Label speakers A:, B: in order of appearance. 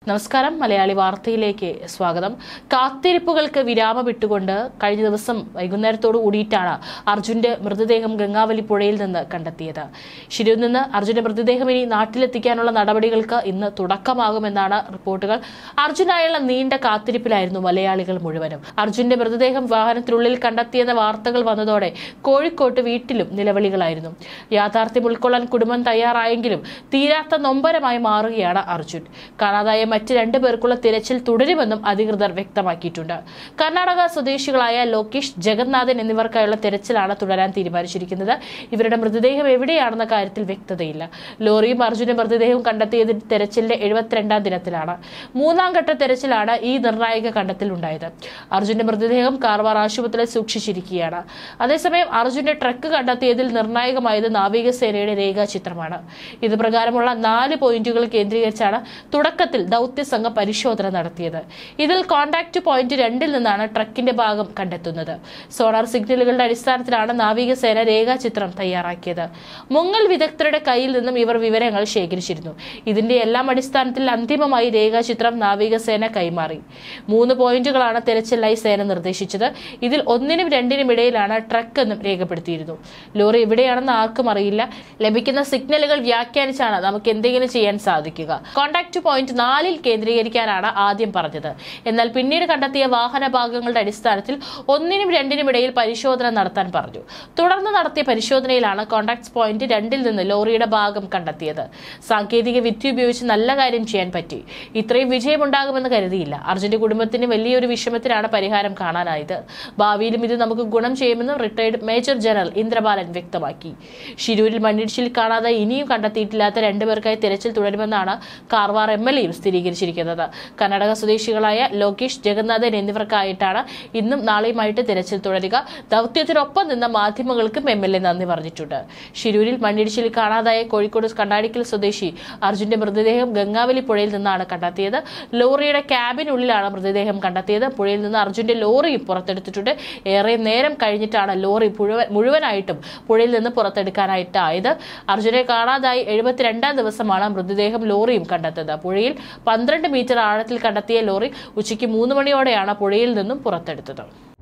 A: നമസ്കാരം. മലയാളി വാർത്തയിലേക്ക് സ്വാഗതം. കാത്തിരിപ്പുകൾക്ക് വിരാമം ഇട്ടുകൊണ്ട് കഴിഞ്ഞ ദിവസം വൈകുന്നേരത്തോടു കൂടിയിട്ടാണ് അർജുന്റെ മൃതദേഹം ഗംഗാവലി പുഴയിൽ നിന്ന് കണ്ടെത്തിയത്. ഷിരൂരിൽ നിന്ന് അർജുന്റെ മൃതദേഹം ഇനി നാട്ടിലെത്തിക്കാനുള്ള നടപടികൾക്ക് ഇന്ന് തുടക്കമാകുമെന്നാണ് റിപ്പോർട്ടുകൾ. അർജുനായുള്ള നീണ്ട കാത്തിരിപ്പിലായിരുന്നു മലയാളികൾ മുഴുവനും. അർജുന്റെ മൃതദേഹം വാഹനത്തിനുള്ളിൽ കണ്ടെത്തിയെന്ന വാർത്തകൾ വന്നതോടെ കോഴിക്കോട്ട് വീട്ടിലും നിലവിളികളായിരുന്നു. യാഥാർത്ഥ്യം ഉൾക്കൊള്ളാൻ കുടുംബം തയ്യാറായെങ്കിലും തീരാത്ത നൊമ്പരമായി മാറുകയാണ് അർജുൻ. കാണാതായ മറ്റ് 2 പേർക്കുള്ള തിരച്ചിൽ തുടരുമെന്നും അധികൃതർ വ്യക്തമാക്കിയിട്ടുണ്ട്. കർണാടക സ്വദേശികളായ ലോകേഷ്, ജഗന്നാഥൻ എന്നിവർക്കായുള്ള തിരച്ചിലാണ് തുടരാൻ തീരുമാനിച്ചിരിക്കുന്നത്. ഇവരുടെ മൃതദേഹം എവിടെയാണെന്ന കാര്യത്തിൽ വ്യക്തതയില്ല. ലോറിയും അർജുന്റെ മൃതദേഹവും കണ്ടെത്തിയത് തെരച്ചിലിന്റെ 72ാം ദിനത്തിലാണ്. 3ാം ഘട്ട തെരച്ചിലാണ് ഈ നിർണായക കണ്ടെത്തൽ ഉണ്ടായത്. അർജുന്റെ മൃതദേഹം കാർവാർ ആശുപത്രിയിൽ സൂക്ഷിച്ചിരിക്കുകയാണ്. അതേസമയം അർജുന്റെ ട്രക്ക് കണ്ടെത്തിയതിൽ നിർണായകമായത് നാവികസേനയുടെ രേഖാചിത്രമാണ്. ഇത് പ്രകാരമുള്ള 4 പോയിന്റുകൾ കേന്ദ്രീകരിച്ചാണ് തുടക്കത്തിൽ ദൗത്യസംഘം പരിശോധന നടത്തിയത്. ഇതിൽ കോൺടാക്ട് പോയിന്റ് 2ൽ നിന്നാണ് ട്രക്കിന്റെ ഭാഗം കണ്ടെത്തുന്നത്. സോണാർ സിഗ്നലുകളുടെ അടിസ്ഥാനത്തിലാണ് നാവികസേന രേഖാചിത്രം തയ്യാറാക്കിയത്. മുങ്ങൽ വിദഗ്ധരുടെ കയ്യിൽ നിന്നും ഇവർ വിവരങ്ങൾ ശേഖരിച്ചിരുന്നു. ഇതിന്റെ എല്ലാം അടിസ്ഥാനത്തിൽ അന്തിമമായി രേഖാചിത്രം നാവികസേന കൈമാറി. 3 പോയിന്റുകളാണ് തെരച്ചിലായി സേന നിർദ്ദേശിച്ചത്. ഇതിൽ 1നും 2നും ഇടയിലാണ് ട്രക്ക് എന്നും രേഖപ്പെടുത്തിയിരുന്നു. ലോറി എവിടെയാണെന്ന് ആർക്കും അറിയില്ല. ലഭിക്കുന്ന സിഗ്നലുകൾ വ്യാഖ്യാനിച്ചാണ് നമുക്ക് എന്തെങ്കിലും ചെയ്യാൻ സാധിക്കുക. കോൺടാക്ട് പോയിന്റ് 4ൽ കേന്ദ്രീകരിക്കാനാണ് ആദ്യം പറഞ്ഞത്. എന്നാൽ പിന്നീട് കണ്ടെത്തിയ വാഹന ഭാഗങ്ങളുടെ അടിസ്ഥാനത്തിൽ 1നും 2നും ഇടയിൽ പരിശോധന നടത്താൻ പറഞ്ഞു. തുടർന്ന് നടത്തിയ പരിശോധനയിലാണ് കോൺടാക്ട് പോയിന്റ് 2ൽ നിന്ന് ലോറിയുടെ ഭാഗം കണ്ടെത്തിയത്. സാങ്കേതിക വിദ്യ ഉപയോഗിച്ച് നല്ല കാര്യം ചെയ്യാൻ പറ്റി. ഇത്രയും വിജയമുണ്ടാകുമെന്ന് കരുതിയില്ല. അർജുന്റെ കുടുംബത്തിന് വലിയൊരു വിഷമത്തിനാണ് പരിഹാരം കാണാനായത്. ഭാവിയിലും ഇത് നമുക്ക് ഗുണം ചെയ്യുമെന്ന് റിട്ടയർഡ് മേജർ ജനറൽ ഇന്ദ്രബാലൻ വ്യക്തമാക്കി. ഷിരൂരിൽ മണ്ണിടിച്ചിൽ കാണാതെ ഇനിയും കണ്ടെത്തിയിട്ടില്ലാത്ത 2 പേർക്കായി തിരച്ചിൽ തുടരുമെന്നാണ് കാർവാർ MLAയും സ്ഥിരീകരിച്ചിരിക്കുന്നത്. കർണാടക സ്വദേശികളായ ലോകേഷ്, ജഗന്നാഥൻ എന്നിവർക്കായിട്ടാണ് ഇന്നും നാളെയുമായിട്ട് തിരച്ചിൽ തുടരുക. ദൗത്യത്തിനൊപ്പം നിന്ന മാധ്യമങ്ങൾക്കും MLA നന്ദി പറഞ്ഞിട്ടുണ്ട്. ഷിരൂരിൽ മണ്ണിടിച്ചിൽ കാണാതായ കോഴിക്കോട് കണ്ടാടിക്കൽ സ്വദേശി അർജുന്റെ മൃതദേഹം ഗംഗാവലി പുഴയിൽ നിന്നാണ് കണ്ടെത്തിയത്. ലോറിയുടെ ക്യാബിനുള്ളിലാണ് മൃതദേഹം കണ്ടെത്തിയത്. പുഴയിൽ നിന്ന് അർജുന്റെ ലോറിയും പുറത്തെടുത്തിട്ടുണ്ട്. ഏറെ നേരം കഴിഞ്ഞിട്ടാണ് ലോറി മുഴുവനായിട്ടും പുഴയിൽ നിന്ന് പുറത്തെടുക്കാനായിട്ടായത്. അർജുനെ കാണാതായി 72ാം ദിവസമാണ് മൃതദേഹം ലോറിയും കണ്ടെത്തുന്നത്. പുഴയിൽ 12 മീറ്റർ ആഴത്തിൽ കണ്ടെത്തിയ ലോറി ഉച്ചയ്ക്ക് 3 മണിയോടെയാണ് പുഴയിൽ നിന്നും പുറത്തെടുത്തത്.